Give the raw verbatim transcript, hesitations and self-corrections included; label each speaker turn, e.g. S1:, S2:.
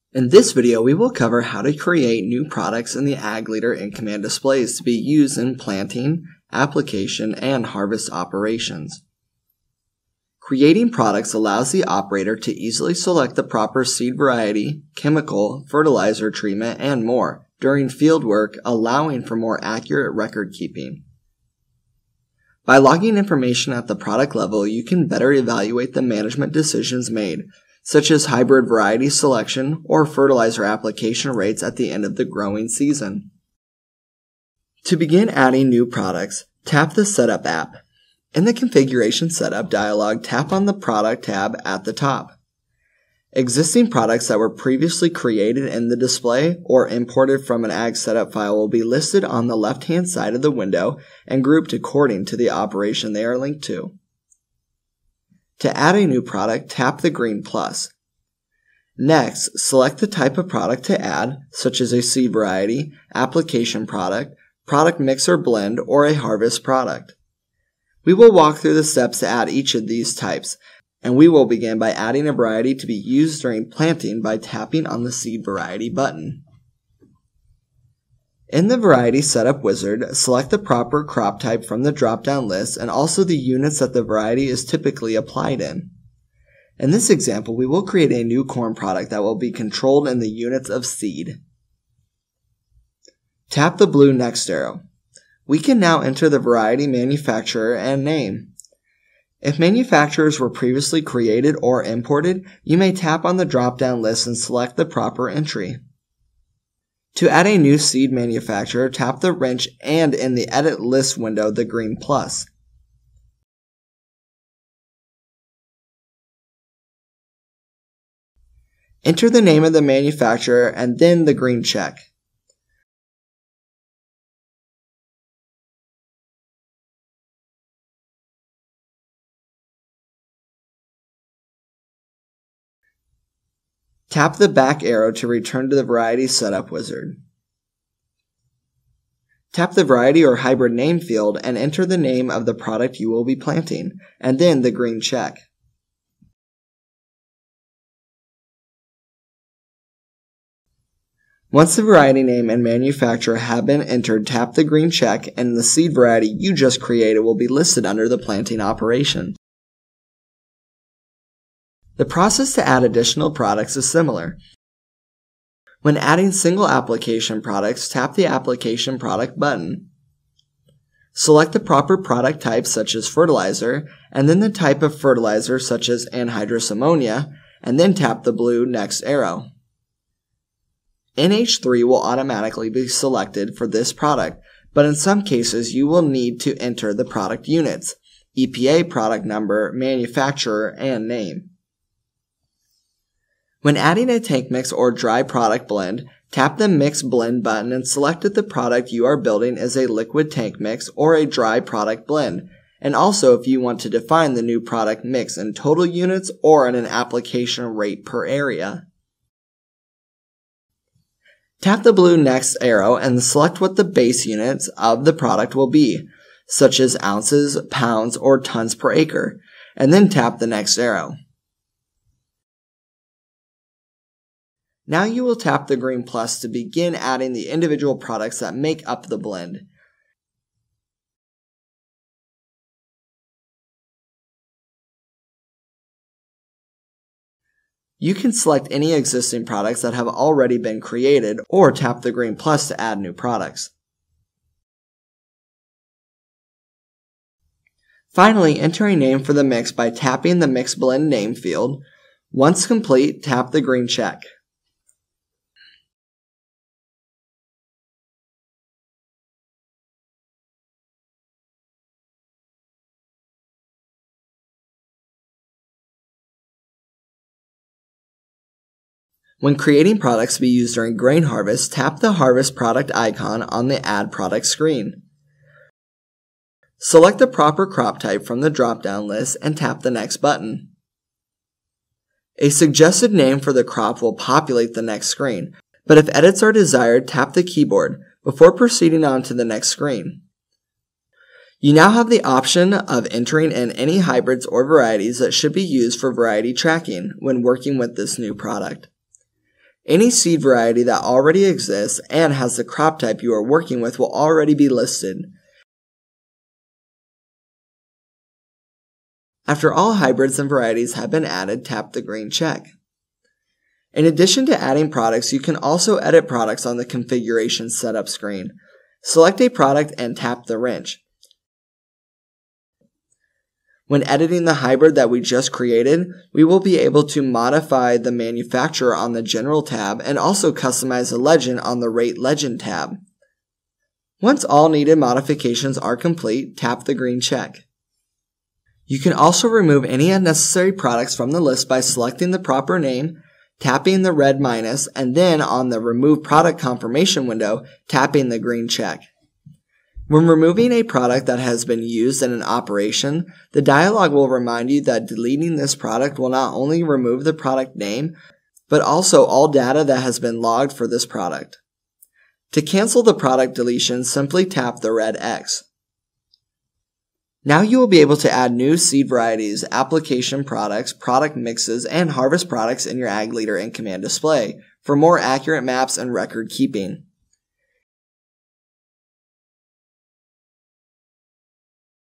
S1: In this video, we will cover how to create new products in the Ag Leader InCommand displays to be used in planting, application, and harvest operations. Creating products allows the operator to easily select the proper seed variety, chemical, fertilizer treatment, and more during field work, allowing for more accurate record keeping. By logging information at the product level, you can better evaluate the management decisions made, such as hybrid variety selection or fertilizer application rates at the end of the growing season. To begin adding new products, tap the Setup app. In the Configuration Setup dialog, tap on the Product tab at the top. Existing products that were previously created in the display or imported from an Ag Setup file will be listed on the left-hand side of the window and grouped according to the operation they are linked to. To add a new product, tap the green plus. Next, select the type of product to add, such as a seed variety, application product, product mix or blend, or a harvest product. We will walk through the steps to add each of these types, and we will begin by adding a variety to be used during planting by tapping on the Seed Variety button. In the Variety Setup wizard, select the proper crop type from the drop-down list and also the units that the variety is typically applied in. In this example, we will create a new corn product that will be controlled in the units of seed. Tap the blue next arrow. We can now enter the variety manufacturer and name. If manufacturers were previously created or imported, you may tap on the drop-down list and select the proper entry. To add a new seed manufacturer, tap the wrench and in the Edit List window, the green plus. Enter the name of the manufacturer and then the green check. Tap the back arrow to return to the Variety Setup wizard. Tap the variety or hybrid name field and enter the name of the product you will be planting, and then the green check. Once the variety name and manufacturer have been entered, tap the green check and the seed variety you just created will be listed under the planting operation. The process to add additional products is similar. When adding single application products, tap the Application Product button. Select the proper product type such as fertilizer, and then the type of fertilizer such as anhydrous ammonia, and then tap the blue next arrow. N H three will automatically be selected for this product, but in some cases you will need to enter the product units, E P A product number, manufacturer, and name. When adding a tank mix or dry product blend, tap the Mix Blend button and select if the product you are building is a liquid tank mix or a dry product blend, and also if you want to define the new product mix in total units or in an application rate per area. Tap the blue next arrow and select what the base units of the product will be, such as ounces, pounds, or tons per acre, and then tap the next arrow. Now you will tap the green plus to begin adding the individual products that make up the blend. You can select any existing products that have already been created or tap the green plus to add new products. Finally, enter a name for the mix by tapping the Mix Blend name field. Once complete, tap the green check. When creating products to be used during grain harvest, tap the Harvest Product icon on the Add Product screen. Select the proper crop type from the drop-down list and tap the next button. A suggested name for the crop will populate the next screen, but if edits are desired, tap the keyboard before proceeding on to the next screen. You now have the option of entering in any hybrids or varieties that should be used for variety tracking when working with this new product. Any seed variety that already exists and has the crop type you are working with will already be listed. After all hybrids and varieties have been added, tap the green check. In addition to adding products, you can also edit products on the Configuration Setup screen. Select a product and tap the wrench. When editing the hybrid that we just created, we will be able to modify the manufacturer on the General tab and also customize the legend on the Rate Legend tab. Once all needed modifications are complete, tap the green check. You can also remove any unnecessary products from the list by selecting the proper name, tapping the red minus, and then on the Remove Product Confirmation window, tapping the green check. When removing a product that has been used in an operation, the dialog will remind you that deleting this product will not only remove the product name, but also all data that has been logged for this product. To cancel the product deletion, simply tap the red X. Now you will be able to add new seed varieties, application products, product mixes, and harvest products in your Ag Leader InCommand display for more accurate maps and record keeping.